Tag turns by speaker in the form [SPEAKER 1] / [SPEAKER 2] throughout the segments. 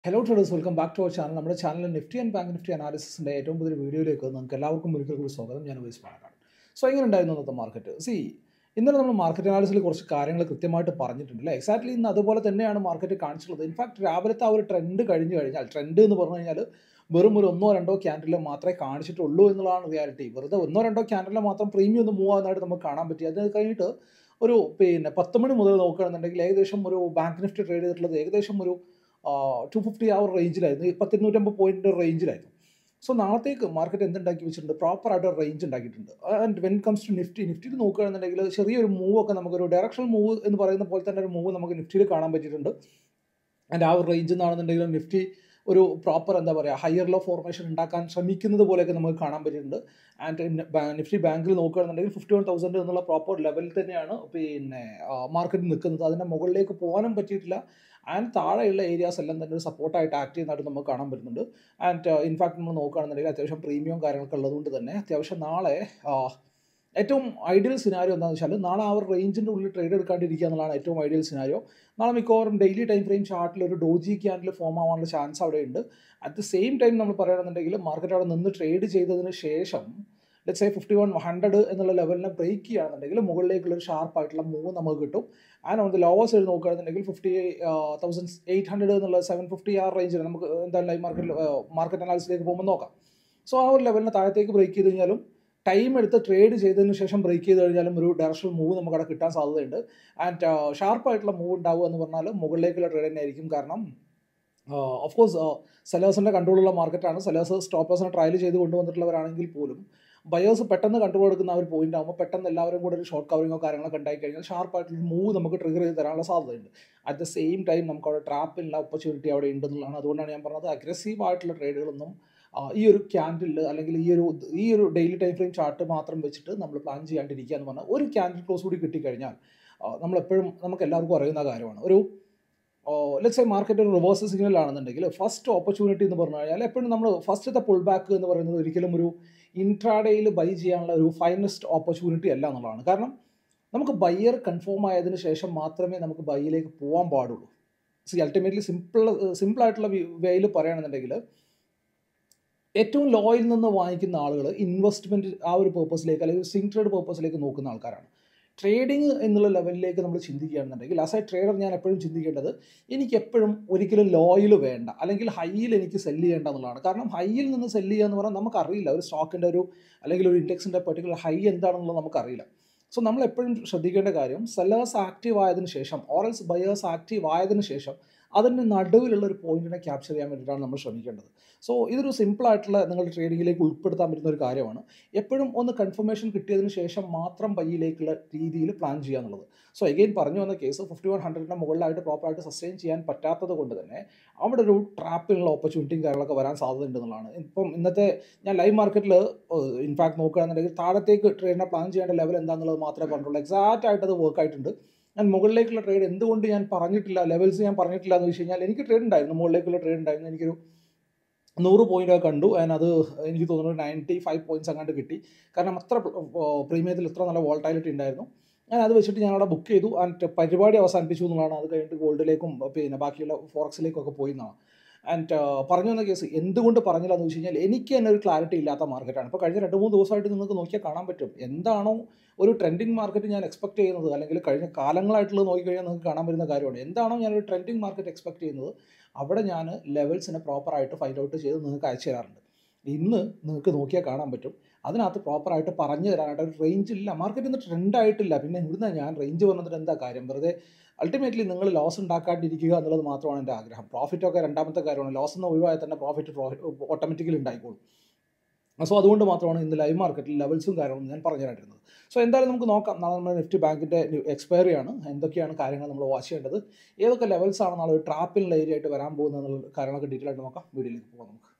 [SPEAKER 1] Hello traders, welcome back to our channel. നമ്മുടെ ചാനലിൽ Nifty and bank Nifty അനാലിസിസിൻ്റെ ഏറ്റവും പുതിയ വീഡിയോയിലേക്ക് നിങ്ങൾക്ക് എല്ലാവർക്കും ഒരിക്കൽ കൂടി സ്വാഗതം. ഞാൻ വൈസ് പാലക്കാട്. സോ എങ്ങനെ ഉണ്ടായിരുന്നു ഇന്നത്തെ മാർക്കറ്റ്? ഇന്നലെ നമ്മൾ മാർക്കറ്റ് അനാലിസിൽ കുറച്ച് കാര്യങ്ങൾ കൃത്യമായിട്ട് പറഞ്ഞിട്ടുണ്ട് അല്ലേ. എക്സാക്ട്ലി ഇന്ന് അതുപോലെ തന്നെയാണ് മാർക്കറ്റ് കാണിച്ചിട്ടുള്ളത്. ഇൻഫാക്ട് രാവിലത്തെ ആ ഒരു ട്രെൻഡ് കഴിഞ്ഞ് കഴിഞ്ഞാൽ, ട്രെൻഡ് എന്ന് പറഞ്ഞു കഴിഞ്ഞാൽ വെറും ഒരു ഒന്നോ രണ്ടോ ക്യാൻഡിൽ മാത്രമേ കാണിച്ചിട്ടുള്ളൂ എന്നുള്ളതാണ് റിയാലിറ്റി. വെറുതെ ഒന്നോ രണ്ടോ ക്യാൻഡിൽ മാത്രം പ്രീമിയം ഒന്ന് മൂവ് ആകുന്നതായിട്ട് നമുക്ക് കാണാൻ പറ്റി. അത് കഴിഞ്ഞിട്ട് ഒരു 10 മണി മുതൽ നോക്കുകയാണെന്നുണ്ടെങ്കിൽ ഏകദേശം ഒരു ബാങ്ക് നിഫ്റ്റി ട്രേഡ് ചെയ്തിട്ടുള്ളത് ഏകദേശം ഒരു 250 ആ ഒരു റേഞ്ചിലായിരുന്നു, 250 പോയിന്റ് റേഞ്ചിലായിരുന്നു. സോ നാളത്തേക്ക് മാർക്കറ്റ് എന്തുണ്ടാക്കി വെച്ചിട്ടുണ്ട്? പ്രോപ്പറായിട്ട് റേഞ്ച് ഉണ്ടാക്കിയിട്ടുണ്ട്. ആൻഡ് വെൻ കംസ് ടു നിഫ്റ്റിയിൽ നോക്കുകയാണെന്നുണ്ടെങ്കിൽ ചെറിയൊരു മൂവ് ഒക്കെ നമുക്കൊരു ഡയറക്ഷണൽ മൂവ് എന്ന് പറയുന്ന പോലെ തന്നെ ഒരു മൂവ് നമുക്ക് നിഫ്റ്റിയിൽ കാണാൻ പറ്റിയിട്ടുണ്ട്. ആൻഡ് ആ ഒരു റേഞ്ച് എന്നാണെന്നുണ്ടെങ്കിൽ നിഫ്റ്റി ഒരു പ്രോപ്പർ എന്താ പറയുക ഹയർ ലോ ഫോർമേഷൻ ഉണ്ടാക്കാൻ ശ്രമിക്കുന്നത് പോലെയൊക്കെ നമുക്ക് കാണാൻ പറ്റിയിട്ടുണ്ട്. ആൻഡ് നിഫ്റ്റി ബാങ്കിൽ നോക്കുകയാണെന്നുണ്ടെങ്കിൽ 51,000 എന്നുള്ള പ്രോപ്പർ ലെവലിൽ തന്നെയാണ് മാർക്കറ്റ് നിൽക്കുന്നത്. അതിൻ്റെ മുകളിലേക്ക് പോകാനും പറ്റിയിട്ടില്ല. ആൻഡ് താഴെയുള്ള ഏരിയാസ് എല്ലാം തന്നെ ഒരു സപ്പോർട്ടായിട്ട് ആക്ട് ചെയ്യുന്നതായിട്ട് നമുക്ക് കാണാൻ പറ്റുന്നുണ്ട്. ആൻഡ് ഇൻഫാക്ട് നമ്മൾ നോക്കുകയാണെന്നുണ്ടെങ്കിൽ അത്യാവശ്യം പ്രീമിയം കാര്യങ്ങളൊക്കെ ഉള്ളതുകൊണ്ട് തന്നെ അത്യാവശ്യം നാളെ ഏറ്റവും ഐഡിയൽ സിനാരിയോ എന്താണെന്ന് വെച്ചാൽ നാളെ ആ ഒരു റേഞ്ചിൻ്റെ ഉള്ളിൽ ട്രേഡ് എടുക്കാണ്ടിരിക്കുക എന്നുള്ളതാണ് ഏറ്റവും ഐഡിയൽ സിനാരിയോ. നാളെ മിക്കവാറും ഡെയിലി ടൈം ഫ്രെയിം ചാർട്ടിൽ ഒരു ഡോജി ക്യാൻഡിൽ ഫോം ആവാനുള്ള ചാൻസ് അവിടെ ഉണ്ട്. അറ്റ് ദ സെയിം ടൈം നമ്മൾ പറയുകയാണെന്നുണ്ടെങ്കിൽ മാർക്കറ്റ് അവിടെ നിന്ന് ട്രേഡ് ചെയ്തതിന് ശേഷം ലെറ്റ്സ് സേ 5100 എന്നുള്ള ലെവലിനെ ബ്രേക്ക് ചെയ്യുകയാണെന്നുണ്ടെങ്കിൽ മുകളിലേക്കുള്ള ഒരു ഷാർപ്പായിട്ടുള്ള മൂവ് നമുക്ക് കിട്ടും. And on the lowers side നോക്കുകയാണെന്നുണ്ടെങ്കിൽ 5800 എന്നുള്ള 750 ആ റേഞ്ചിൽ നമുക്ക് എന്തായാലും ലൈവ് മാർക്കറ്റ് അനാലിസിലേക്ക് പോകുമ്പോൾ നോക്കാം. സോ ആ ഒരു ലെവലിനെ താഴത്തേക്ക് ബ്രേക്ക് ചെയ്ത് കഴിഞ്ഞാലും ടൈം എടുത്ത് ട്രേഡ് ചെയ്തതിന് ശേഷം ബ്രേക്ക് ചെയ്ത് കഴിഞ്ഞാലും ഒരു ഡയറക്ഷണൽ മൂവ് നമുക്ക് അവിടെ കിട്ടാൻ സാധ്യതയുണ്ട്. ആൻഡ് ഷാർപ്പായിട്ടുള്ള മൂവ് ഉണ്ടാവുക എന്ന് പറഞ്ഞാൽ മുകളിലേക്കുള്ള ട്രേഡ് തന്നെ ആയിരിക്കും. കാരണം ഓഫ് കോഴ്സ് സെലേഴ്സിൻ്റെ കൺട്രോളുള്ള മാർക്കറ്റാണ്. സെലേഴ്സ് സ്റ്റോപ്പ് ലോസിനെ ട്രയൽ ചെയ്ത് കൊണ്ടുവന്നിട്ടുള്ളവരാണെങ്കിൽ പോലും ബയേഴ്സ് പെട്ടെന്ന് കൺട്രോൾ എടുക്കുന്ന ആ ഒരു പോയിന്റ് ആകുമ്പോൾ പെട്ടെന്ന് എല്ലാവരും കൂടെ ഒരു ഷോർട്ട് കവറിങ്ങോ കാര്യങ്ങളൊക്കെ ഉണ്ടായി കഴിഞ്ഞാൽ ഷാർപ്പായിട്ടുള്ള മൂവ് നമുക്ക് ട്രിഗർ ചെയ്ത് തരാനുള്ള സാധ്യതയുണ്ട്. അറ്റ് ദ സെയിം ടൈം നമുക്ക് അവിടെ ട്രാപ്പിനുള്ള ഓപ്പർച്യൂണിറ്റി അവിടെ ഉണ്ടെന്നുള്ളതാണ്. അതുകൊണ്ടാണ് ഞാൻ പറഞ്ഞത് അഗ്രസീവ് ആയിട്ടുള്ള ട്രേഡുകളൊന്നും ഈ ഒരു ക്യാൻഡിൽ അല്ലെങ്കിൽ ഈ ഒരു ഡെയിലി ടൈം ഫ്രെയിം ചാർട്ട് മാത്രം വെച്ചിട്ട് നമ്മൾ പ്ലാൻ ചെയ്യാണ്ടിരിക്കുക എന്ന് പറഞ്ഞാൽ ഒരു ക്യാൻഡിൽ ക്ലോസ് കൂടി കിട്ടിക്കഴിഞ്ഞാൽ നമ്മളെപ്പോഴും നമുക്ക് എല്ലാവർക്കും അറിയുന്ന കാര്യമാണ്. ഒരു ലെറ്റ്സ് സേ മാർക്കറ്റ് ഒരു റിവേഴ്സ് സിഗ്നൽ ആണെന്നുണ്ടെങ്കിൽ ഫസ്റ്റ് ഓപ്പർച്യൂണിറ്റി എന്ന് പറഞ്ഞു കഴിഞ്ഞാൽ എപ്പോഴും നമ്മൾ ഫസ്റ്റത്തെ പുൾ ബാക്ക് എന്ന് പറയുന്നത് ഒരിക്കലും ഒരു ഇൻട്രാഡേയിൽ ബൈ ചെയ്യാനുള്ള ഒരു ഫൈനസ്റ്റ് ഓപ്പർച്യൂണിറ്റി അല്ല എന്നുള്ളതാണ്. കാരണം നമുക്ക് കൺഫേം ആയതിനു ശേഷം മാത്രമേ നമുക്ക് ബൈയിലേക്ക് പോകാൻ പാടുള്ളൂ. അൾട്ടിമേറ്റ്ലി സിമ്പിളായിട്ടുള്ള വേയിൽ പറയുകയാണെന്നുണ്ടെങ്കിൽ ഏറ്റവും ലോയിൽ നിന്ന് വാങ്ങിക്കുന്ന ആളുകൾ ഇൻവെസ്റ്റ്മെൻറ്റ് ആ ഒരു പേർപ്പസിലേക്ക് അല്ലെങ്കിൽ സ്വിംഗ് ട്രേഡ് പേർപ്പസിലേക്ക് നോക്കുന്ന ആൾക്കാരാണ്. ട്രേഡിങ് എന്നുള്ള ലെവലിലേക്ക് നമ്മൾ ചിന്തിക്കുകയാണെന്നുണ്ടെങ്കിൽ ആസ് എ ട്രേഡർ ഞാൻ എപ്പോഴും ചിന്തിക്കേണ്ടത് എനിക്ക് എപ്പോഴും ഒരിക്കലും ലോയിൽ വേണ്ട അല്ലെങ്കിൽ ഹൈയിൽ എനിക്ക് സെല്ല് ചെയ്യേണ്ട എന്നുള്ളതാണ്. കാരണം ഹൈയിൽ നിന്ന് സെല്ല് ചെയ്യുക എന്ന് പറഞ്ഞാൽ നമുക്കറിയില്ല ഒരു സ്റ്റോക്കിൻ്റെ ഒരു അല്ലെങ്കിൽ ഒരു ഇൻഡെക്സിൻ്റെ പെർട്ടിക്കുലർ ഹൈ എന്താണെന്നുള്ളത് നമുക്കറിയില്ല. സോ നമ്മൾ എപ്പോഴും ശ്രദ്ധിക്കേണ്ട കാര്യം സെല്ലേഴ്സ് ആക്റ്റീവ് ആയതിനു ശേഷം ഓറൽസ് ബയേഴ്സ് ആക്റ്റീവ് ആയതിനു ശേഷം അതിൻ്റെ നടുവിലുള്ള ഒരു പോയിന്റിനെ ക്യാപ്ചർ ചെയ്യാൻ വേണ്ടിയിട്ടാണ് നമ്മൾ ശ്രമിക്കേണ്ടത്. സോ ഇതൊരു സിമ്പിളായിട്ടുള്ള നിങ്ങളുടെ ട്രേഡിങ്ങിലേക്ക് ഉൾപ്പെടുത്താൻ പറ്റുന്ന ഒരു കാര്യമാണ്. എപ്പോഴും ഒന്ന് കൺഫർമേഷൻ കിട്ടിയതിന് ശേഷം മാത്രം ബൈയിലേക്കുള്ള രീതിയിൽ പ്ലാൻ ചെയ്യുക എന്നുള്ളത്. സോ എഗെയിൻ പറഞ്ഞു വന്ന കേസ് 5100 മുകളിലായിട്ട് പ്രോപ്പറായിട്ട് സസ്റ്റെയിൻ ചെയ്യാൻ പറ്റാത്തത് കൊണ്ട് തന്നെ അവിടെ ഒരു ട്രാപ്പിലുള്ള ഓപ്പർച്യൂണിറ്റിയും കാര്യങ്ങളൊക്കെ വരാൻ സാധ്യത ഉണ്ടെന്നുള്ളതാണ്. ഇപ്പം ഇന്നത്തെ ഞാൻ ലൈവ് മാർക്കറ്റിൽ ഇൻഫാക്ട് നോക്കുകയാണെന്നുണ്ടെങ്കിൽ താഴത്തേക്ക് ട്രേഡിനെ പ്ലാൻ ചെയ്യേണ്ട ലെവൽ എന്താണെന്നുള്ളത് മാത്രമേ പറഞ്ഞിട്ടുള്ളൂ. എക്സാക്റ്റ് ആയിട്ട് അത് വർക്ക് ആയിട്ടുണ്ട്. ഞാൻ മുകളിലേക്കുള്ള ട്രേഡ് എന്തുകൊണ്ട് ഞാൻ പറഞ്ഞിട്ടില്ല, ലെവൽസ് ഞാൻ പറഞ്ഞിട്ടില്ല എന്ന് വെച്ച് കഴിഞ്ഞാൽ എനിക്ക് ട്രേഡ് ഉണ്ടായിരുന്നു, മുകളിലേക്കുള്ള ട്രേഡ് ഉണ്ടായിരുന്നു. എനിക്കൊരു 100 പോയിൻ്റ് കണ്ടു. ആൻഡ് അത് എനിക്ക് തോന്നുന്നു 95 പോയിൻറ്റ്സ് അങ്ങോട്ട് കിട്ടി. കാരണം അത്ര പ്രീമിയത്തിൽ ഇത്ര നല്ല വോൾട്ടൈലിറ്റി ഉണ്ടായിരുന്നു. ഞാൻ അത് വെച്ചിട്ട് ഞാൻ അവിടെ ബുക്ക് ചെയ്തു. ആൻഡ് പരിപാടി അവസാനിപ്പിച്ചു എന്നുള്ളതാണ്. അത് കഴിഞ്ഞിട്ട് ഗോൾഡിലേക്കും ബാക്കിയുള്ള ഫോറക്സിലേക്കൊക്കെ പോയി എന്നാണ്. ആൻഡ് പറഞ്ഞു വന്ന കേസ് എന്തുകൊണ്ട് പറഞ്ഞില്ല എന്ന് വെച്ച് കഴിഞ്ഞാൽ എനിക്ക് തന്നെ ഒരു ക്ലാരിറ്റി ഇല്ലാത്ത മാർക്കറ്റാണ്. ഇപ്പോൾ കഴിഞ്ഞ 2-3 ദിവസമായിട്ട് നിങ്ങൾക്ക് നോക്കിയാൽ കാണാൻ പറ്റും എന്താണോ ഒരു ട്രെൻഡിങ് മാർക്കറ്റ് ഞാൻ എക്സ്പെക്ട് ചെയ്യുന്നത് അല്ലെങ്കിൽ കഴിഞ്ഞ കാലങ്ങളായിട്ടുള്ളത് നോക്കിക്കഴിഞ്ഞാൽ നിങ്ങൾക്ക് കാണാൻ പറ്റുന്ന കാര്യമാണ്. എന്താണോ ഞാനൊരു ട്രെൻഡിങ് മാർക്കറ്റ് എക്സ്പെക്ട് ചെയ്യുന്നത് അവിടെ ഞാൻ ലെവൽസിനെ പ്രോപ്പറായിട്ട് ഫൈൻഡ് ഔട്ട് ചെയ്ത് നിങ്ങൾക്ക് അയച്ചു തരാറുണ്ട്. ഇന്ന് നിങ്ങൾക്ക് നോക്കിയാൽ കാണാൻ പറ്റും അതിനകത്ത് പ്രോപ്പറായിട്ട് പറഞ്ഞു തരാനായിട്ട് ഒരു റേഞ്ച് ഇല്ല. മാർക്കറ്റ് ഇന്ന് ട്രെൻഡായിട്ടില്ല. പിന്നെ ഇവിടുന്ന് ഞാൻ റേഞ്ച് പറഞ്ഞിട്ട് എന്താ കാര്യം? വെറുതെ അൾട്ടിമേറ്റ്ലി നിങ്ങൾ ലോസ് ഉണ്ടാക്കാണ്ടിരിക്കുക എന്നുള്ളത് മാത്രമാണ് എൻ്റെ ആഗ്രഹം. പ്രോഫിറ്റൊക്കെ രണ്ടാമത്തെ കാര്യമാണ്. ലോസ് എന്ന് ഒഴിവായാൽ തന്നെ പ്രോഫിറ്റ് ഓട്ടോമാറ്റിക്കലി ഉണ്ടായിക്കോളും. സോ അതുകൊണ്ട് മാത്രമാണ് ഇന്ന് ലൈവ് മാർക്കറ്റിൽ ലെവൽസും കാര്യങ്ങളും ഞാൻ പറഞ്ഞു തരാണ്ടിരുന്നത്. സോ എന്തായാലും നമുക്ക് നോക്കാം. നാളെ നമ്മുടെ നിഫ്റ്റി ബാങ്കിൻ്റെ എക്സ്പയറി ആണ്. എന്തൊക്കെയാണ് കാര്യങ്ങൾ നമ്മൾ വാച്ച് ചെയ്യേണ്ടത്, ഏതൊക്കെ ലെവൽസാണ് നാളെ ഒരു ട്രാപ്പിലുള്ള ഏരിയ ആയിട്ട് വരാൻ പോകുന്നത് എന്നുള്ള കാര്യങ്ങളൊക്കെ ഡീറ്റെയിൽ ആയിട്ട് നോക്കാം. വീഡിയോയിലേക്ക് പോകാം നമുക്ക്.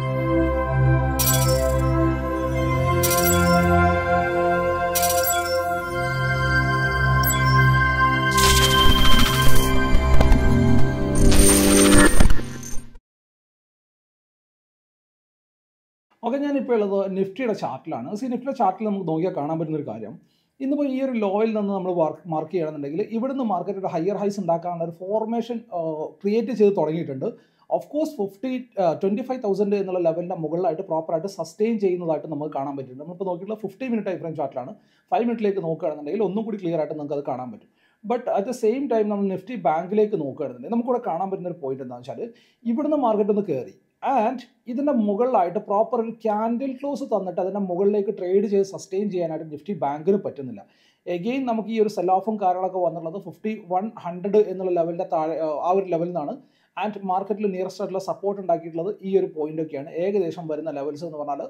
[SPEAKER 1] ഓക്കെ, ഞാനിപ്പോൾ ഉള്ളത് നിഫ്റ്റിയുടെ ചാർട്ടിലാണ്. നിഫ്റ്റിയുടെ ചാർട്ടിൽ നമുക്ക് നോക്കിയാൽ കാണാൻ പറ്റുന്നൊരു കാര്യം, ഇന്നിപ്പോൾ ഈ ഒരു ലോയിൽ നിന്ന് നമ്മൾ മാർക്ക് ചെയ്യണമെന്നുണ്ടെങ്കിൽ ഇവിടുന്ന് മാർക്കറ്റ് ഒരു ഹയർ ഹൈസ് ഉണ്ടാക്കാനുള്ള ഒരു ഫോർമേഷൻ ക്രിയേറ്റ് ചെയ്ത് തുടങ്ങിയിട്ടുണ്ട്. ഓഫ് കോഴ്സ് 25,000 എന്നുള്ള ലെവലിൻ്റെ മുകളിലായിട്ട് പ്രോപ്പറായിട്ട് സസ്റ്റെയിൻ ചെയ്യുന്നതായിട്ട് നമുക്ക് കാണാൻ പറ്റും. നമ്മളിപ്പോൾ നോക്കിയിട്ടുള്ള 50 മിനിറ്റ് ടൈം ഫ്രെയിം ചാർട്ടിലാണ്. 5 മിനിറ്റിലേക്ക് നോക്കുകയാണെന്നുണ്ടെങ്കിൽ ഒന്നും കൂടി ക്ലിയർ ആയിട്ട് നമുക്ക് അത് കാണാൻ പറ്റും. But at the same time നമ്മൾ നിഫ്റ്റി ബാങ്കിലേക്ക് നോക്കുകയാണെന്നുണ്ടെങ്കിൽ നമുക്കിവിടെ കാണാൻ പറ്റുന്ന ഒരു പോയിന്റ് എന്താണെന്ന് വെച്ചാൽ ഇവിടുന്ന് മാർക്കറ്റ് ഒന്ന് കയറി ആൻഡ് ഇതിൻ്റെ മുകളിലായിട്ട് പ്രോപ്പർ ഒരു ക്യാൻഡിൽ ക്ലോസ് തന്നിട്ട് അതിൻ്റെ മുകളിലേക്ക് ട്രേഡ് ചെയ്ത് സസ്റ്റെയിൻ ചെയ്യാനായിട്ട് നിഫ്റ്റി ബാങ്കിന് പറ്റുന്നില്ല. എഗെയിൻ നമുക്ക് ഈ ഒരു സെൽ ഓഫും കാര്യങ്ങളൊക്കെ വന്നിട്ടുള്ളത് 5100 എന്നുള്ള ലെവലിൻ്റെ താഴെ ആ ഒരു ലെവലിൽ നിന്നാണ്. ആൻഡ് മാർക്കറ്റിൽ നിയറസ്റ്റ് ആയിട്ടുള്ള സപ്പോർട്ട് ഉണ്ടാക്കിയിട്ടുള്ളത് ഈ ഒരു പോയിന്റൊക്കെയാണ്. ഏകദേശം വരുന്ന ലെവൽസ് എന്ന് പറഞ്ഞാൽ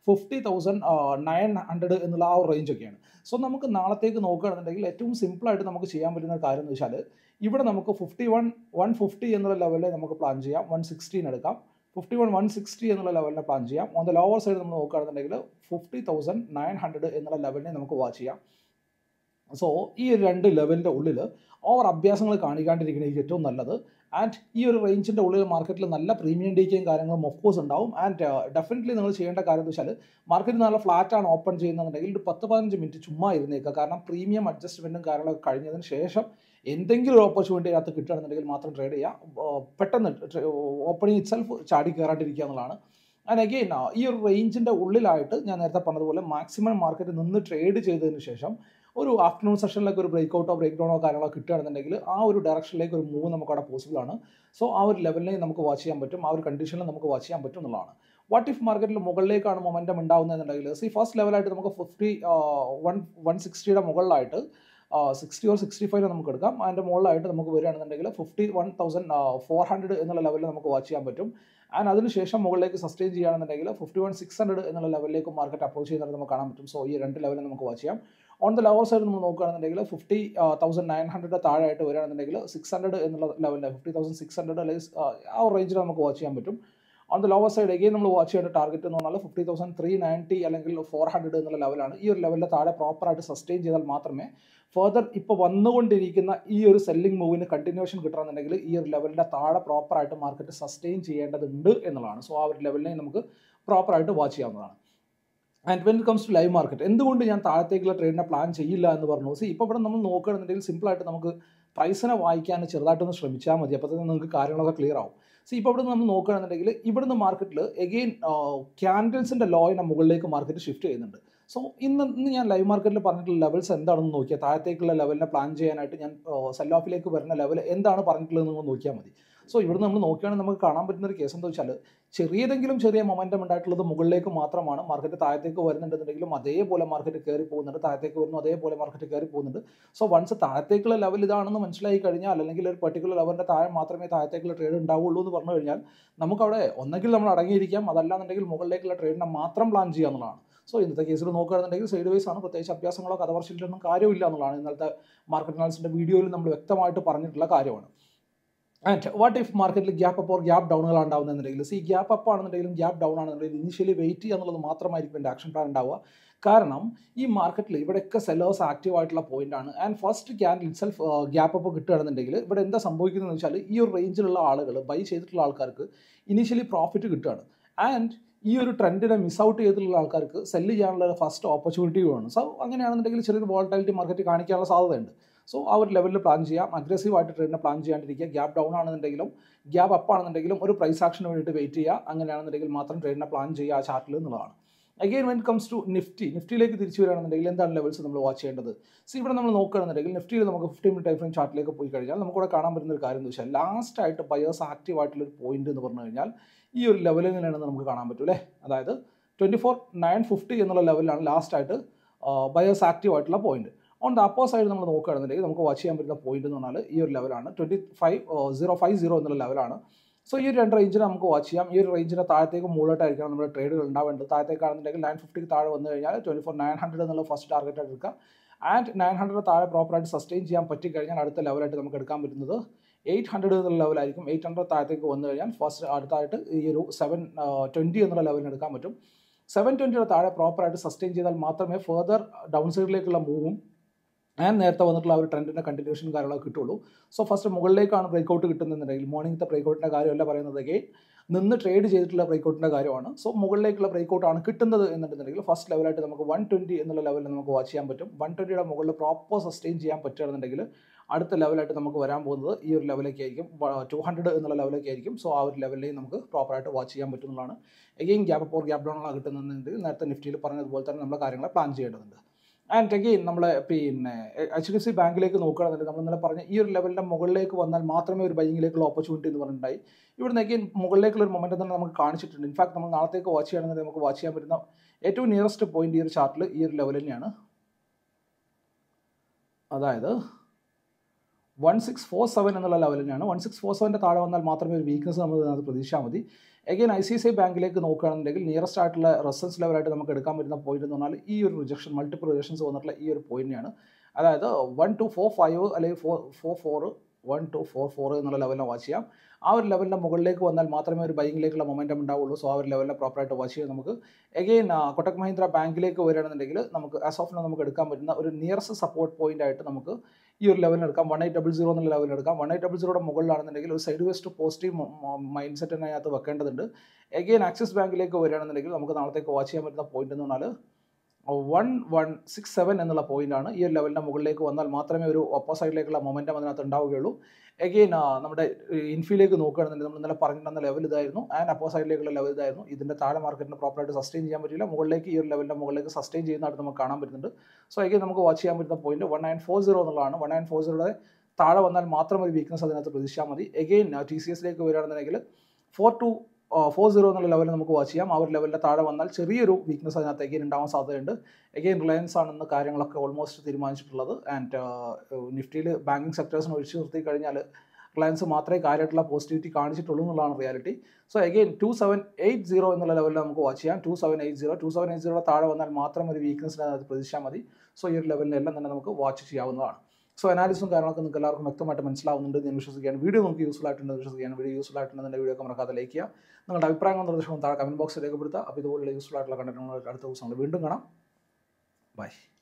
[SPEAKER 1] 50,900 എന്നുള്ള ആ ഒരു റേഞ്ചൊക്കെയാണ്. സോ നമുക്ക് നാളത്തേക്ക് നോക്കുകയാണെന്നുണ്ടെങ്കിൽ ഏറ്റവും സിമ്പിളായിട്ട് നമുക്ക് ചെയ്യാൻ പറ്റുന്ന ഒരു കാര്യം എന്ന് വെച്ചാൽ ഇവിടെ നമുക്ക് 150 എന്നുള്ള ലെവലിൽ നമുക്ക് പ്ലാൻ ചെയ്യാം. 116 എടുക്കാം. 160 എന്നുള്ള ലെവലിനെ പ്ലാൻ ചെയ്യാം. ഓൺ ദ ലോവർ സൈഡ് നമ്മൾ നോക്കുകയാണെന്നുണ്ടെങ്കിൽ 50,900 എന്നുള്ള ലെവലിനെ നമുക്ക് വാച്ച് ചെയ്യാം. സോ ഈ ഒരു രണ്ട് ലെവലിൻ്റെ ഉള്ളിൽ ഓവർ അഭ്യാസങ്ങൾ കാണിക്കാണ്ടിരിക്കുന്നത് ഏറ്റവും നല്ലത്. ആൻഡ് ഈ ഒരു റേഞ്ചിൻ്റെ ഉള്ളിൽ മാർക്കറ്റിൽ നല്ല പ്രീമിയം ഡേക്കും കാര്യങ്ങളും ഓഫ് കോഴ്സ് ഉണ്ടാവും. ആൻഡ് ഡെഫിനറ്റ്ലി നിങ്ങൾ ചെയ്യേണ്ട കാര്യം എന്ന് വെച്ചാൽ മാർക്കറ്റ് നല്ല ഫ്ലാറ്റാണ് ഓപ്പൺ ചെയ്യുന്നതെന്നുണ്ടെങ്കിൽ ഒരു 10-15 മിനിറ്റ് ചുമ്മാ ഇരുന്നേക്കുക. കാരണം പ്രീമിയം അഡ്ജസ്റ്റ്മെൻറ്റും കാര്യങ്ങളൊക്കെ കഴിഞ്ഞതിന് ശേഷം എന്തെങ്കിലും ഒരു ഓപ്പർച്യൂണിറ്റി അതിനകത്ത് കിട്ടുകയാണെന്നുണ്ടെങ്കിൽ മാത്രം ട്രേഡ് ചെയ്യുക. പെട്ടെന്ന് ഓപ്പണിംഗ് ഇറ്റ്സെൽഫ് ചാടി കയറാണ്ടിരിക്കുക എന്നുള്ളതാണ്. ആൻഡ് അഗെയിൻ ഈ ഒരു റേഞ്ചിൻ്റെ ഉള്ളിലായിട്ട് ഞാൻ നേരത്തെ പറഞ്ഞതുപോലെ മാക്സിമം മാർക്കറ്റ് നിന്ന് ട്രേഡ് ചെയ്തതിന് ശേഷം ഒരു ആഫ്റ്റർനൂൺ സെഷനിലേക്ക് ഒരു ബ്രേക്കൗട്ടോ ബ്രേക്ക് ഡൗണോ കാര്യങ്ങളോ കിട്ടുകയാണെന്നുണ്ടെങ്കിൽ ആ ഒരു ഡയറക്ഷനിലേക്ക് ഒരു മൂവ് നമുക്ക് അവിടെ പോസിബിൾ ആണ്. സോ ആ ഒരു ലെവലിനെ നമുക്ക് വാച്ച് ചെയ്യാൻ പറ്റും, ആ ഒരു കണ്ടീഷനിൽ നമുക്ക് വാച്ച് ചെയ്യാൻ പറ്റും എന്നുള്ളതാണ്. വാട്ട് ഇഫ് മാർക്കറ്റിൽ മുകളിലേക്കാണ് മൊമെൻറ്റം ഉണ്ടാകുന്നതെന്നുണ്ടെങ്കിൽ ഫസ്റ്റ് ലെവലായിട്ട് നമുക്ക് 160യുടെ മുകളിലായിട്ട് 60 or 65 നമുക്ക് എടുക്കാം. അതിൻ്റെ മുകളിലായിട്ട് നമുക്ക് വരികയാണെന്നുണ്ടെങ്കിൽ 51,400 എന്നുള്ള ലെവലിൽ നമുക്ക് വാച്ച് ചെയ്യാൻ പറ്റും. ആൻഡ് അതിനുശേഷം മുകളിലേക്ക് സസ്റ്റെയിൻ ചെയ്യുകയാണെന്നുണ്ടെങ്കിൽ 51,600 എന്നുള്ള ലെവലിലേക്ക് മാർക്കറ്റ് അപ്രോച്ച് ചെയ്യുന്നത് നമുക്ക് കാണാൻ പറ്റും. സോ ഈ രണ്ട് ലെവലിൽ നമുക്ക് വാച്ച് ചെയ്യാം. ഓൺ ദ ലോവർ സൈഡ് നമ്മൾ നോക്കുകയാണെന്നുണ്ടെങ്കിൽ 50,900 താഴെയായിട്ട് വരികയാണെന്നുണ്ടെങ്കിൽ 600 എന്നുള്ള ലെവലിൽ 50,600 അല്ലെങ്കിൽ ആ ഒരു റേഞ്ചിൽ നമുക്ക് വാച്ച് ചെയ്യാൻ പറ്റും. On the lower side again നമ്മൾ വാച്ച് ചെയ്യേണ്ട ടാർഗറ്റ് എന്ന് പറഞ്ഞാൽ 50,390 അല്ലെങ്കിൽ 400 എന്നുള്ള ലെവലാണ്. ഈ ഒരു ലെവലിൻ്റെ താഴെ പ്രോപ്പറായിട്ട് സസ്റ്റെയിൻ ചെയ്താൽ മാത്രമേ ഫർദർ ഇപ്പോൾ വന്നുകൊണ്ടിരിക്കുന്ന ഈ ഒരു സെല്ലിംഗ് മൂവിന് കണ്ടിന്യൂഷൻ കിട്ടണമെന്നുണ്ടെങ്കിൽ ഈ ഒരു ലെവലിൻ്റെ താഴെ പ്രോപ്പറായിട്ട് മാർക്കറ്റ് സസ്റ്റെയിൻ ചെയ്യേണ്ടതുണ്ട് എന്നുള്ളതാണ്. സോ ആ ഒരു ലെവലിനെ നമുക്ക് പ്രോപ്പറായിട്ട് വാച്ച് ചെയ്യാവുന്നതാണ്. And when it comes to live market, എന്തുകൊണ്ട് ഞാൻ താഴത്തേക്കുള്ള ട്രേഡിനെ പ്ലാൻ ചെയ്യില്ല എന്ന് പറഞ്ഞു. ഇപ്പോൾ ഇവിടെ നമ്മൾ നോക്കുകയാണെന്നുണ്ടെങ്കിൽ സിമ്പിളായിട്ട് നമുക്ക് പ്രൈസിനെ വായിക്കാൻ ചെറുതായിട്ടൊന്ന് ശ്രമിച്ചാൽ മതി. അപ്പോൾ തന്നെ നിങ്ങൾക്ക് കാര്യങ്ങളൊക്കെ ക്ലിയർ ആവും. ഇപ്പോൾ ഇവിടെ നമ്മൾ നോക്കുകയാണെന്നുണ്ടെങ്കിൽ ഇവിടുന്ന് മാർക്കറ്റിൽ എഗെയിൻ ക്യാൻഡിൽസിൻ്റെ ലോയിനെ മുകളിലേക്ക് മാർക്കറ്റ് ഷിഫ്റ്റ് ചെയ്യുന്നുണ്ട്. സോ ഇന്ന് ഞാൻ ലൈവ് മാർക്കറ്റിൽ പറഞ്ഞിട്ടുള്ള ലെവൽസ് എന്താണെന്ന് നോക്കിയാൽ താഴത്തേക്കുള്ള ലെവലിനെ പ്ലാൻ ചെയ്യാനായിട്ട് ഞാൻ സെൽ ഓഫിലേക്ക് വരുന്ന ലെവൽ എന്താണ് പറഞ്ഞിട്ടുള്ളത് നിങ്ങൾ നോക്കിയാൽ മതി. സോ ഇവിടെ നമ്മൾ നോക്കുകയാണെങ്കിൽ നമുക്ക് കാണാൻ പറ്റുന്ന ഒരു കേസ് എന്താ വെച്ചാൽ ചെറിയ മൊമെൻറ്റം ഉണ്ടായിട്ടുള്ളത് മുകളിലേക്ക് മാത്രമാണ്. മാർക്കറ്റ് താഴത്തേക്ക് വരുന്നുണ്ടെന്നുണ്ടെങ്കിലും അതേപോലെ മാർക്കറ്റ് കയറി പോകുന്നുണ്ട്, താഴത്തേക്ക് വരുന്നു അതേപോലെ മാർക്കറ്റ് കയറി പോകുന്നുണ്ട്. സോ വൺസ് താഴത്തേക്കുള്ള ലെവൽ ഇതാണെന്ന് മനസ്സിലായി കഴിഞ്ഞാൽ അല്ലെങ്കിൽ ഒരു പെർട്ടിക്കുലർ ലെവലിൻ്റെ താഴെ മാത്രമേ താഴത്തേക്കുള്ള ട്രേഡ് ഉണ്ടാവുള്ളൂ എന്ന് പറഞ്ഞു കഴിഞ്ഞാൽ നമുക്കവിടെ ഒന്നെങ്കിൽ നമ്മൾ അടങ്ങിയിരിക്കാം, അതല്ലാന്നുണ്ടെങ്കിൽ മുകളിലേക്കുള്ള ട്രേഡിനെ മാത്രം പ്ലാൻ ചെയ്യുക എന്നുള്ളതാണ്. സോ ഇന്നത്തെ കേസിൽ നോക്കുകയാണെന്നുണ്ടെങ്കിൽ സൈഡ് വൈസ് ആണ്, പ്രത്യേകിച്ച് അഭ്യാസങ്ങളോ കഥവർച്ചിട്ടൊന്നും കാര്യമില്ല എന്നുള്ളതാണ് ഇന്നത്തെ മാർക്കറ്റ് അനാലിസിൻ്റെ വീഡിയോയിൽ നമ്മൾ വ്യക്തമായിട്ട് പറഞ്ഞിട്ടുള്ള കാര്യമാണ്. ആൻഡ് വാട്ട് ഇഫ് മാർക്കറ്റിൽ ഗ്യാപ്പ് അപ്പ് ഓർ ഗ്യാപ്പ് ഡൗണുകളാണ് ഉണ്ടാവുന്നതെന്നുണ്ടെങ്കിൽ ഗ്യാപ്പ് അപ്പ് ആണെന്നുണ്ടെങ്കിലും ഗ്യാപ്പ് ഡൗൺ ആണെന്നുണ്ടെങ്കിലും ഇനിഷ്യലി വെയിറ്റ് ചെയ്യുക എന്നുള്ളത് മാത്രമായിരിക്കും എൻ്റെ ആക്ഷൻ പ്ലാൻ ഉണ്ടാവുക. കാരണം ഈ മാർക്കറ്റിൽ ഇവിടെയൊക്കെ സെല്ലേഴ്സ് ആക്റ്റീവ് ആയിട്ടുള്ള പോയിന്റ് ആണ്. And first candle itself gap up കിട്ടുകയാണെന്നുണ്ടെങ്കിൽ ഇവിടെ എന്താ സംഭവിക്കുന്നതെന്ന് വെച്ചാൽ ഈ ഒരു റേഞ്ചിലുള്ള ആളുകൾ ബൈ ചെയ്തിട്ടുള്ള ആൾക്കാർക്ക് ഇനീഷ്യലി പ്രോഫിറ്റ് കിട്ടുകയാണ്. ആൻഡ് ഈ ഒരു ട്രെൻഡിനെ മിസ് ഔട്ട് ചെയ്തിട്ടുള്ള ആൾക്കാർക്ക് സെല്ല് ചെയ്യാനുള്ള ഫസ്റ്റ് ഓപ്പർച്യൂണിറ്റിയുമാണ്. സോ അങ്ങനെയാണെന്നുണ്ടെങ്കിൽ ചെറിയൊരു വോളറ്റിലിറ്റി മാർക്കറ്റ് കാണിക്കാനുള്ള സാധ്യതയുണ്ട്. സോ ആ ഒരു ലെവലിൽ പ്ലാൻ ചെയ്യാം, അഗ്രസീവായിട്ട് ട്രേഡിനെ പ്ലാൻ ചെയ്യാണ്ടിരിക്കുക. ഗ്യാപ്പ് ഡൗൺ ആണെന്നുണ്ടെങ്കിലും ഗ്യാപ്പ് അപ്പ് ആണെന്നുണ്ടെങ്കിലും ഒരു പ്രൈസ് ആക്ഷന് വേണ്ടിയിട്ട് വെയിറ്റ് ചെയ്യുക. അങ്ങനെയാണെന്നുണ്ടെങ്കിൽ മാത്രം ട്രേഡിനെ പ്ലാൻ ചെയ്യുക ആ ചാർട്ടിൽ എന്നുള്ളതാണ്. Again when it comes to നിഫ്റ്റിയിലേക്ക് തിരിച്ചു വരികയാണെന്നുണ്ടെങ്കിൽ എന്താണ് ലെവൽസ് നമ്മൾ വാച്ച് ചെയ്യേണ്ടത്? ഇവിടെ നമ്മൾ നോക്കുകയാണെന്നുണ്ടെങ്കിൽ നിഫ്റ്റിയിൽ നമുക്ക് 15 മിനിറ്റ് ടൈം ഫ്രെയിം ചാർട്ടിലേക്ക് പോയി കഴിഞ്ഞാൽ നമുക്കിവിടെ കാണാൻ പറ്റുന്ന ഒരു കാര്യം എന്ന് വെച്ചാൽ ലാസ്റ്റായിട്ട് ബയേഴ്സ് ആക്റ്റീവ് ആയിട്ടുള്ളൊരു പോയിന്റ് എന്ന് പറഞ്ഞു കഴിഞ്ഞാൽ ഈ ഒരു ലെവലിൽ നിന്നാണെന്ന് നമുക്ക് കാണാൻ പറ്റും അല്ലേ. അതായത് 24,950 എന്നുള്ള ലെവലിലാണ് ലാസ്റ്റായിട്ട് ബയേഴ്സ് ആക്റ്റീവ് ആയിട്ടുള്ള point. On the upper side നമ്മൾ നോക്കുകയാണെന്നുണ്ടെങ്കിൽ നമുക്ക് വാച്ച് ചെയ്യാൻ പറ്റുന്ന പോയിന്റ് എന്ന് പറഞ്ഞാൽ ഈ ഒരു ലെവലാണ് 25,050 എന്നുള്ള ലെവലാണ്. സോ ഈ ഒരു രണ്ട് റേഞ്ചിനെ നമുക്ക് വാച്ച് ചെയ്യാം. ഈ ഒരു റേഞ്ചിനെ താഴത്തേക്ക് മുകളിലോട്ടായിരിക്കണം നമ്മുടെ ട്രേഡുകൾ ഉണ്ടാവേണ്ടത്. താഴത്തേക്കാണെന്നുണ്ടെങ്കിൽ 950 താഴെ വന്നു കഴിഞ്ഞാൽ 24,900 എന്നുള്ള ഫസ്റ്റ് ടാർഗറ്റ് എടുക്കുക. ആൻഡ് 900 താഴെ പ്രോപ്പറായിട്ട് സസ്റ്റെയിൻ ചെയ്യാൻ പറ്റിക്കഴിഞ്ഞാൽ അടുത്ത ലെവലായിട്ട് നമുക്ക് എടുക്കാൻ പറ്റുന്നത് 800 എന്നുള്ള ലെവലായിരിക്കും. 800 താഴത്തേക്ക് വന്നു കഴിഞ്ഞാൽ ഫസ്റ്റ് അടുത്തായിട്ട് ഈ ഒരു 720 എന്നുള്ള ലെവലിന് എടുക്കാൻ പറ്റും. 720 താഴെ പ്രോപ്പറായിട്ട് സസ്റ്റെയിൻ ചെയ്താൽ മാത്രമേ ഫർദർ ഡൗൺ സൈഡിലേക്കുള്ള മൂവും ആൻഡ് നേരത്തെ വന്നിട്ടുള്ള ഒരു ട്രെൻഡിൻ്റെ കണ്ടിന്യൂഷൻ കാര്യങ്ങളൊക്കെ കിട്ടുള്ളൂ. സോ ഫസ്റ്റ് മുകളിലേക്കാണ് ബ്രേക്കൗട്ട് കിട്ടുന്നുണ്ടെങ്കിൽ മോർണിംഗത്തെ ബ്രേക്കൗട്ടിൻ്റെ കാര്യമല്ല പറയുന്നത്, അഗെയിൻ നിന്ന് ട്രേഡ് ചെയ്തിട്ടുള്ള ബ്രേക്കൗട്ടിൻ്റെ കാര്യമാണ്. സോ മുകളിലേക്കുള്ള ബ്രേക്കൗട്ടാണ് കിട്ടുന്നത് എന്നുണ്ടെന്നുണ്ടെങ്കിൽ ഫസ്റ്റ് ലെവലായിട്ട് നമുക്ക് 120 എന്നുള്ള ലെവലിൽ നമുക്ക് വാച്ച് ചെയ്യാൻ പറ്റും. 120യുടെ മുകളിൽ പ്രോപ്പർ സസ്റ്റെയിൻ ചെയ്യാൻ പറ്റുകയാണെന്നുണ്ടെങ്കിൽ അടുത്ത ലെവലായിട്ട് നമുക്ക് വരാൻ പോകുന്നത് ഈ ഒരു ലെവലിലേക്ക് ആയിരിക്കും, 200 എന്നുള്ള ലെവലിലേക്ക് ആയിരിക്കും. സോ ആ ഒരു ലെവലിലേക്ക് നമുക്ക് പ്രോപ്പറായിട്ട് വാച്ച് ചെയ്യാൻ പറ്റുന്നതാണ്. Again gap up or gap down ആണ് കിട്ടുന്നുണ്ടെങ്കിൽ നേരത്തെ നിഫ്റ്റിയിൽ പറഞ്ഞതുപോലെ തന്നെ നമ്മൾ കാര്യങ്ങളെ പ്ലാൻ ചെയ്യേണ്ടതുണ്ട്. ആൻഡ് അഗെയിൻ നമ്മൾ പിന്നെ HDFC ബാങ്കിലേക്ക് നോക്കുകയാണെന്നുണ്ടെങ്കിൽ നമ്മൾ ഇന്നലെ പറഞ്ഞ ഈ ഒരു ലെവലിൻ്റെ മുകളിലേക്ക് വന്നാൽ മാത്രമേ ഒരു ബൈങ്ങിലേക്കുള്ള ഓപ്പർച്യൂണിറ്റി എന്ന് പറഞ്ഞിട്ടുണ്ടായി. ഇവിടുന്ന് അഗെയിൻ മുകളിലേക്കുള്ള ഒരു മൊമെൻറ്റം തന്നെ നമുക്ക് കാണിച്ചിട്ടുണ്ട്. ഇൻഫാക്ട് നമ്മൾ നാളത്തേക്ക് വാച്ച് ചെയ്യുകയാണെന്നുണ്ടെങ്കിൽ നമുക്ക് വാച്ച് ചെയ്യാൻ പറ്റുന്ന ഏറ്റവും നിയറസ്റ്റ് പോയിന്റ് ഈ ഒരു ചാർട്ടിൽ ഈ ഒരു ലെവൽ തന്നെയാണ്. അതായത് 1647 എന്നുള്ള ലെവൽ തന്നെയാണ്. 1647 താഴെ വന്നാൽ മാത്രമേ ഒരു വീക്ക്നെസ് നമ്മൾ ഇതിനകത്ത് പ്രതീക്ഷിച്ചാൽ മതി. എഗെയിൻ ICICI ബാങ്കിലേക്ക് നോക്കുകയാണെന്നുണ്ടെങ്കിൽ നിയറസ്റ്റ് ആയിട്ടുള്ള റെസിസ്റ്റൻസ് ലെവലായിട്ട് നമുക്ക് എടുക്കാൻ പറ്റുന്ന പോയിന്റ് എന്ന് പറഞ്ഞാൽ ഈ ഒരു റിജക്ഷൻ, മൾട്ടിപ്പിൾ റിജക്ഷൻസ് വന്നിട്ടുള്ള ഈ ഒരു പോയിന്റാണ്. അതായത് 1245 അല്ലെങ്കിൽ 1244 എന്നുള്ള ലെവലിനെ വാച്ച് ചെയ്യാം. ആ ഒരു ലെവലിൻ്റെ മുകളിലേക്ക് വന്നാൽ മാത്രമേ ഒരു ബൈങ്ങിലേക്കുള്ള മൊമെൻറ്റം ഉണ്ടാവുള്ളൂ. സോ ആ ഒരു ലെവലിനെ പ്രോപ്പറായിട്ട് വാച്ച് ചെയ്യാം. നമുക്ക് എഗെയിൻ കൊട്ടക് മഹീന്ദ്ര ബാങ്കിലേക്ക് വരികയാണെന്നുണ്ടെങ്കിൽ നമുക്ക് ആസ് ഓഫ് നൗ നമുക്ക് എടുക്കാൻ പറ്റുന്ന ഒരു നിയറസ്റ്റ് സപ്പോർട്ട് പോയിന്റ് ആയിട്ട് നമുക്ക് ഈ ഒരു ലെവലിന് എടുക്കാം. 1800 എന്നുള്ള ലെവലിൽ എടുക്കാം. 1800 മുകളിലാണെന്നുണ്ടെങ്കിൽ ഒരു side waste positive mindset തന്നെ അതിനകത്ത് വെക്കേണ്ടതുണ്ട്. എഗെയിൻ ആക്സിസ് ബാങ്കിലേക്ക് വരികയാണെന്നുണ്ടെങ്കിൽ നമുക്ക് നാളത്തേക്ക് വാച്ച് ചെയ്യാൻ പറ്റുന്ന പോയിന്റ് എന്ന് പറഞ്ഞാൽ 1167 എന്നുള്ള പോയിന്റാണ്. ഈ ഒരു ലെവലിൻ്റെ മുകളിലേക്ക് വന്നാൽ മാത്രമേ ഒരു ഓപ്പോസൈഡിലേക്കുള്ള മൊമെൻറ്റം അതിനകത്ത് ഉണ്ടാവുകയുള്ളൂ. എഗെയിൻ നമ്മുടെ ഇൻഫിലേക്ക് നോക്കുകയാണെന്നുണ്ടെങ്കിൽ നമ്മൾ ഇന്നലെ പറഞ്ഞിട്ടുള്ള ലെവൽ ഇതായിരുന്നു, ആൻഡ് അപ്പോസൈഡിലേക്കുള്ള ലെവൽ ഇതായിരുന്നു. ഇതിൻ്റെ താഴെ മാർക്കറ്റിന് പ്രോപ്പറായിട്ട് സസ്റ്റെയിൻ ചെയ്യാൻ പറ്റില്ല. മുകളിലേക്ക് ഈ ഒരു ലെവലിൻ്റെ മുകളിലേക്ക് സസ്റ്റെയിൻ ചെയ്യുന്നതായിട്ട് നമുക്ക് കാണാൻ പറ്റുന്നുണ്ട്. സോ എഗെയിൻ നമുക്ക് വാച്ച് ചെയ്യാൻ പറ്റുന്ന പോയിന്റ് 1940 എന്നുള്ളതാണ്. 1940 താഴെ വന്നാൽ മാത്രം ഒരു വീക്ക്നെസ് അതിനകത്ത് പ്രതീക്ഷിച്ചാൽ മതി. എഗെയിൻ TCSലേക്ക് വരികയാണെന്നുണ്ടെങ്കിൽ 4240 എന്നുള്ള ലെവൽ നമുക്ക് വാച്ച് ചെയ്യാം. ആ ഒരു ലെവലിൻ്റെ താഴെ വന്നാൽ ചെറിയൊരു വീക്ക്നെസ് അതിനകത്ത് എഗെയിൻ ഉണ്ടാവാൻ സാധ്യതയുണ്ട്. എഗെയിൻ റിലയൻസ് ആണെന്ന് കാര്യങ്ങളൊക്കെ ഓൾമോസ്റ്റ് തീരുമാനിച്ചിട്ടുള്ളത്. ആൻഡ് നിഫ്റ്റിയിൽ ബാങ്കിങ് സെക്ടേഴ്സിന് ഒഴിച്ചു നിർത്തി കഴിഞ്ഞാൽ റിലയൻസ് മാത്രമേ കാര്യമായിട്ടുള്ള പോസിറ്റിവിറ്റി കാണിച്ചിട്ടുള്ളൂ എന്നുള്ളതാണ് റിയാലിറ്റി. സോ എഗെയിൻ 2780 എന്നുള്ള ലെവലിൽ നമുക്ക് വാച്ച് ചെയ്യാം. 2780 താഴെ വന്നാൽ മാത്രം ഒരു വീക്ക്നെസ്സിന് അതിനകത്ത് പ്രതീക്ഷിച്ചാൽ മതി. സോ ഈ ഒരു ലെവലിനെല്ലാം തന്നെ നമുക്ക് വാച്ച് ചെയ്യാവുന്നതാണ്. സോ അനാലിസും കാര്യങ്ങളൊക്കെ നിങ്ങൾക്ക് എല്ലാവർക്കും വ്യക്തമായിട്ട് മനസ്സിലാവുന്നുണ്ട് ഞാൻ വിശ്വസിക്കുകയാണ്. വീഡിയോ നമുക്ക് യൂസ്ഫുൾ ആയിട്ടുണ്ട് വിശ്വസിക്കുകയാണ്. വീഡിയോ യൂസ്ഫുൾ ആയിട്ടുണ്ടെങ്കിൽ വീഡിയോ ഒക്കെ മറക്കാതെ ലൈക്ക് ചെയ്യുക. നിങ്ങളുടെ അഭിപ്രായങ്ങളും നിർദ്ദേശങ്ങളും താഴെ കമന്റ് ബോക്സിൽ രേഖപ്പെടുത്തുക. അപ്പോൾ ഇതുപോലുള്ള യൂസ്ഫുൾ ആയിട്ടുള്ള കണ്ടന്റ് അടുത്ത ദിവസങ്ങൾ വീണ്ടും കാണാം. ബൈ.